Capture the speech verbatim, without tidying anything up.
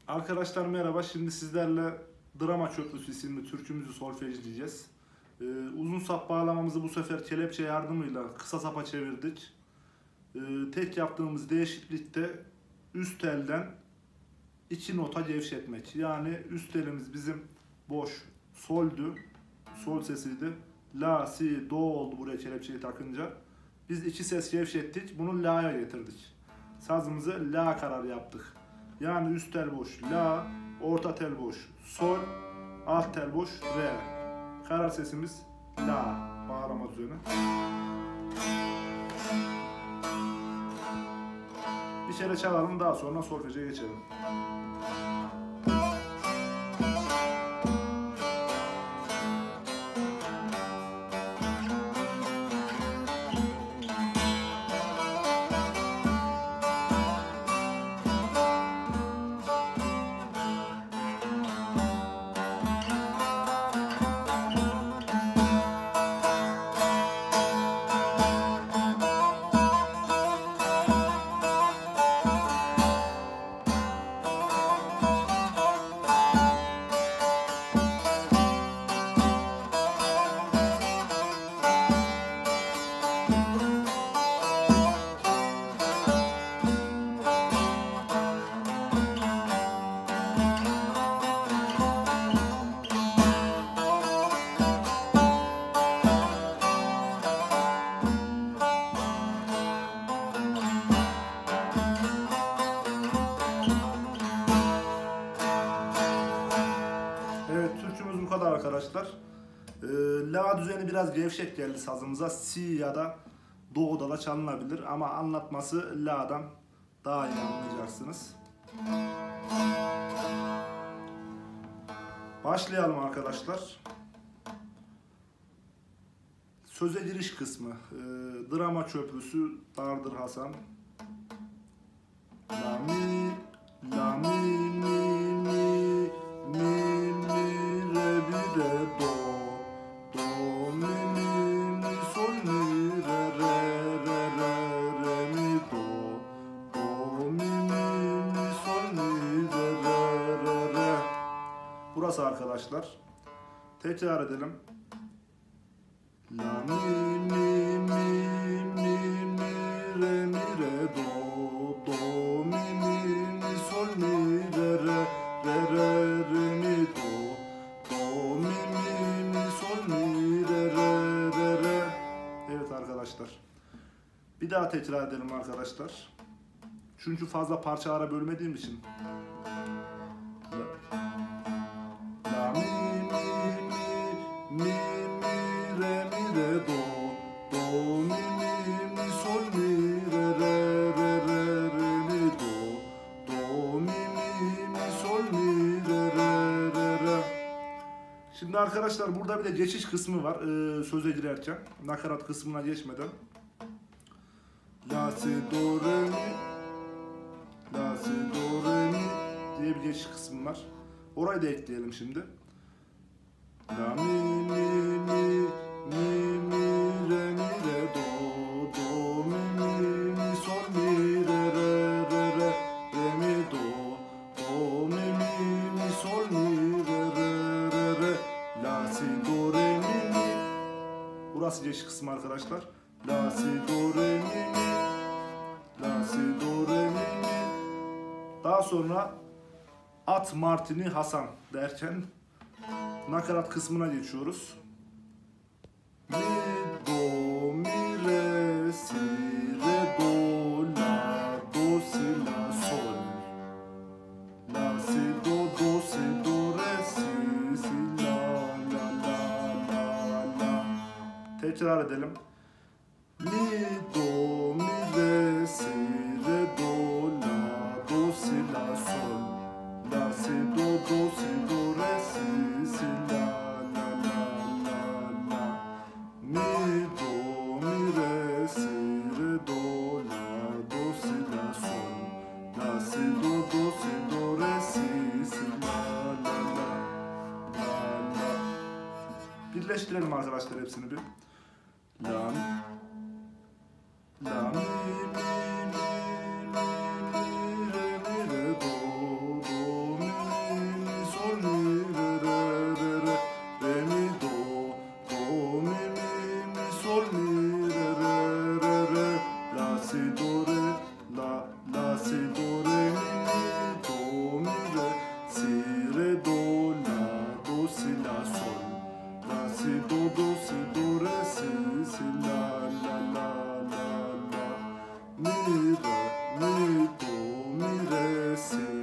Arkadaşlar merhaba. Şimdi sizlerle Drama Köprüsü isimli türkümüzü solfejleyeceğiz. Ee, uzun sap bağlamamızı bu sefer kelepçe yardımıyla kısa sapa çevirdik. Ee, tek yaptığımız değişiklikte üst telden iki nota gevşetmek. Yani üst telimiz bizim boş soldü, sol sesiydi. La, si, do oldu buraya kelepçeyi takınca. Biz iki ses gevşettik, bunu la'ya getirdik. Sazımızı la kararı yaptık. Yani üst tel boş la, orta tel boş sol, alt tel boş re. Karar sesimiz la, bağlama üzerine. Bir kere çalalım, daha sonra solfeje geçelim. Bu kadar arkadaşlar. Ee, La düzeni biraz gevşek geldi sazımıza. Si ya da Do'da da çalınabilir ama anlatması La'dan daha iyi anlayacaksınız. Başlayalım arkadaşlar. Söze giriş kısmı. Ee, Drama Köprüsü Dardır Hasan. La mi, la mi, mi, mi, mi, mi, re, mi, re, do. Do, mi, mi, mi, sol, mi, re, re, re, re, re, mi, do. Do, mi, mi, mi, sol, mi, re, re, re, re. Burası arkadaşlar. Tekrar edelim. La, mi, mi, mi, mi, mi, re, mi, re, do. Do, mi, mi, mi, sol, mi, re, re, re, re, re, mi, do. Do, mi, mi, mi, sol, mi, re, re, re, re. Evet arkadaşlar. Bir daha tekrar edelim arkadaşlar. Çünkü fazla parçalara bölmediğim için. La, mi, mi, mi, mi, mi, re, mi, re, do. Do, mi, mi, mi, sol, mi, re, re, re, re, re, mi, do. Do, mi, mi, mi, sol, mi, re, re, re, re. Şimdi arkadaşlar burada bir de geçiş kısmı var ee, söze girerken. Nakarat kısmına geçmeden. La, si, do, re, mi. La, si, do, re, mi diye bir geçiş kısmı var. Orayı da ekleyelim şimdi. La, mi, mi, mi, mi, mi, re, mi, re, do. Do, mi, mi, mi, sol, mi, re, re, re, re, re, mi, do. Do, mi, mi, mi, sol, mi, re, re, re, re. La, si, do, re, mi, mi. Burası geçiş kısmı arkadaşlar. La, si, do, re, mi, mi. La, si, do, re, mi, mi. Daha sonra At Martini Hasan derken nakarat kısmına geçiyoruz. Mi, do, mi, re, si, re, do, la, do, si, la, sol. La, si, do, do, si, do, re, si, si, la, la, la, la, la. Tekrar edelim. Mi, do, mi, re, si, re, do, la, do, si, la, sol. La, si, do, do, si, do, re, si, si, la, la, la, la, la. Mi, do, mi, re, si, re, do, la, do, si, la, sol. La, si, do, do, si, do, re, si, si, la, la, la, la, la. Birleştirelim arkadaşlar hepsini bir. La, la, mi, mi, mi, mi, mi, re, mi, re, do, do, mi. si do do si do re si si la la la la la mi re mi do mi re si